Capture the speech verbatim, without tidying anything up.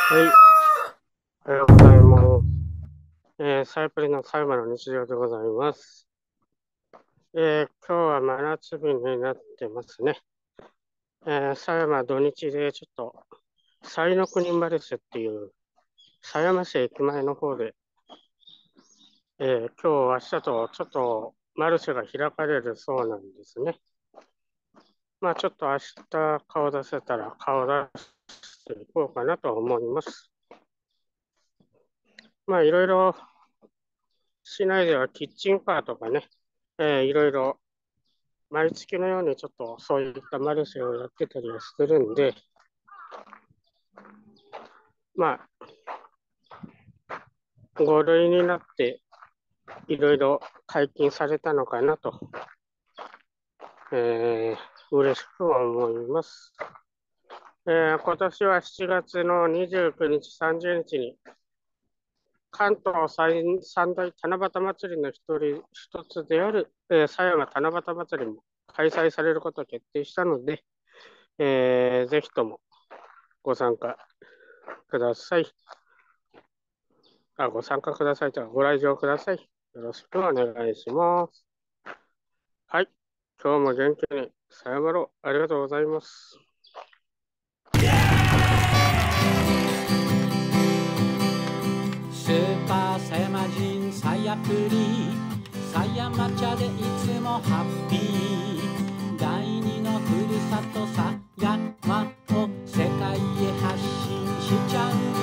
はい、おはようございます。えー、サイプリの最後の日常でございます。えー、今日は真夏日になってますね。えー、狭山土日でちょっと、彩の国マルシェっていう狭山市駅前の方で、えー、今日、明日とちょっとマルシェが開かれるそうなんですね。まあちょっと明日顔出せたら顔出していこうかなと思います。まあいろいろ市内ではキッチンカーとかね、えー、いろいろ毎月のようにちょっとそういったマルシェをやってたりはしてるんで、まあ、ご類になっていろいろ解禁されたのかなと、えー、嬉しく思います。えー、今年はしちがつのにじゅうくにち、さんじゅうにちに関東最三大七夕祭りの一人一つである、えー、狭山七夕祭りも開催されることを決定したので、えー、ぜひともご参加ください。あ、ご参加くださいとか、ご来場ください。よろしくお願いします。はい。今日も元気にさよなら。ありがとうございます。 スーパー狭山人さやプリ狭山茶でいつもハッピー第二のふるさと狭山を世界へ発信しちゃう